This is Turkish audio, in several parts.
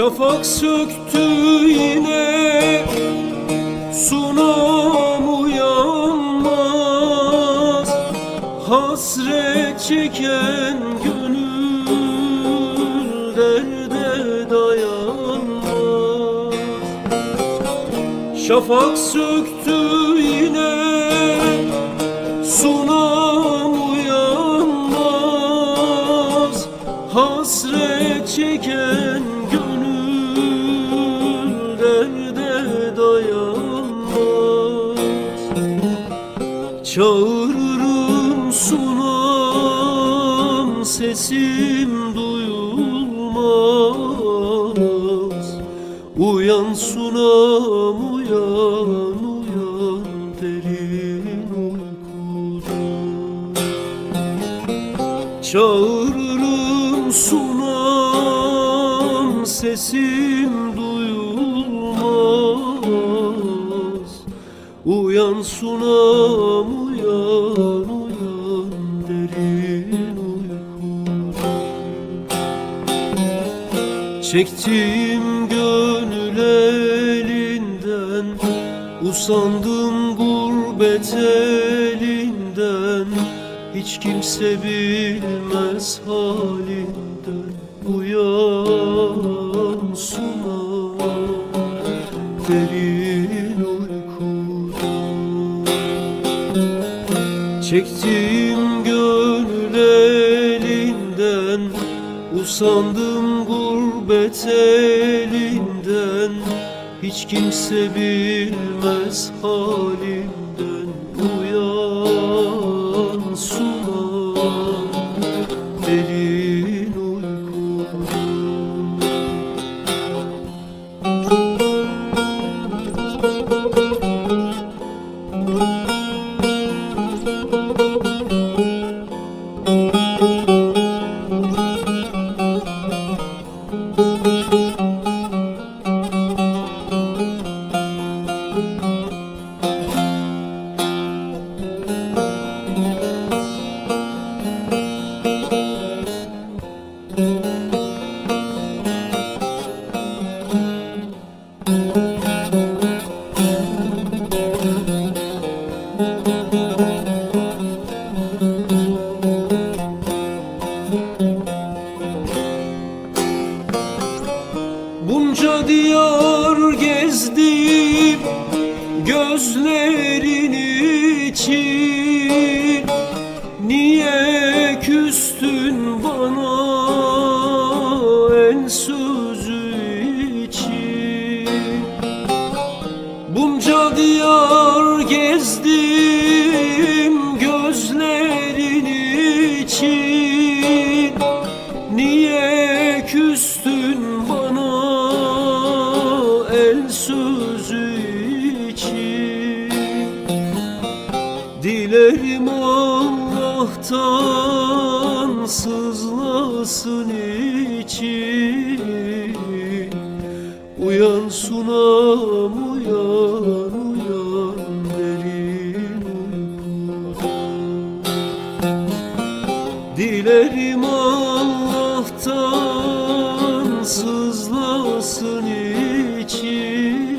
Şafak söktü yine, sunam uyanmaz. Hasret çeken gönül derde dayanmaz. Şafak söktü yine, sunam uyanmaz. Hasret çeken gönül derde dayanmaz. Çağırırım sunam, sesim duyulmaz. Uyan sunam uyan, uyan derin uykuda. Çağırırım sunam, sesim duyulmaz. Uyan sunam uyan, uyan derin uykuda. Çektim gönül elinden, usandım gurbet elinden. Hiç kimse bilmez halinden. Uyan sunam derin uykuda. Çektim gönül elinden, usandım gurbet elinden. Hiç kimse bilmez halimden. Uyan sunam derin uykuda. Bunca diyar gezdim gözlerin için. Niye küstün bana el sözü için? Bunca diyar gezdim gözlerin için. Niye küstün bana el sözü için? Dilerim Allah'tan sızlasın için. Uyan sunam uyan, uyan derin uykuda. Dilerim Allah'tan sızlasın için.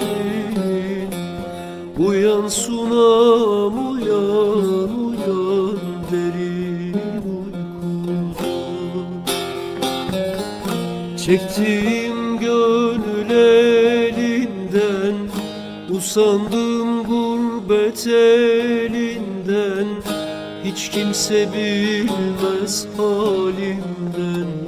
Uyan sunam uyan, uyan derin uykuda. Çektim gönül elinden, usandım gurbet elinden. Hiç kimse bilmez halimden.